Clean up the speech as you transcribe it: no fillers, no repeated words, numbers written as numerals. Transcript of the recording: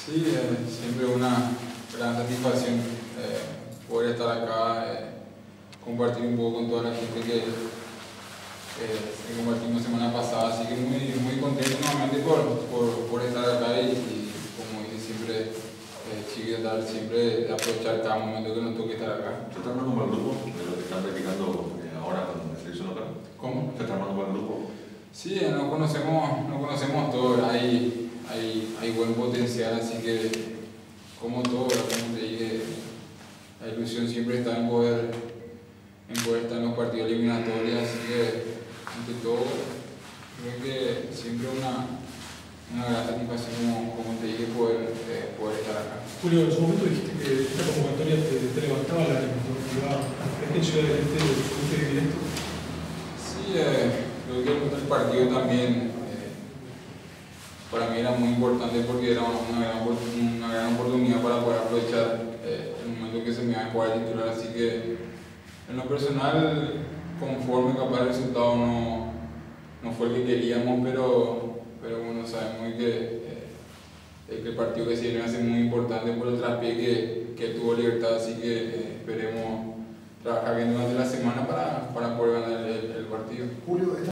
Sí, siempre una gran satisfacción poder estar acá, compartir un poco con toda la gente que compartimos semana pasada, así que muy contento nuevamente por estar acá y como dice siempre, Chiqui, tratar siempre de aprovechar cada momento que nos toque estar acá. ¿Se está armando un buen grupo de lo que están practicando ahora con la selección local? ¿Cómo? ¿Se está armando un buen grupo? Sí, nos conocemos todos, hay buen potencial, así que como todo, como te dije, la ilusión siempre está en poder estar en los partidos eliminatorios, así que ante todo creo que siempre una gran satisfacción, como te dije, poder estar acá. Julio, en su momento dijiste que esta convocatoria te levantaba la ánimo, te motivaba. ¿Crees que en Ciudad del Este pudiste vivir esto? Sí, creo que el partido también para mí era muy importante porque era una gran oportunidad para poder aprovechar el momento que se me iba a jugar titular, así que en lo personal, conforme capaz el resultado no fue el que queríamos, pero bueno, sabemos que el partido que se viene va a ser muy importante por el traspié que tuvo Libertad, así que esperemos trabajar bien durante la semana para poder ganar el partido. Julio,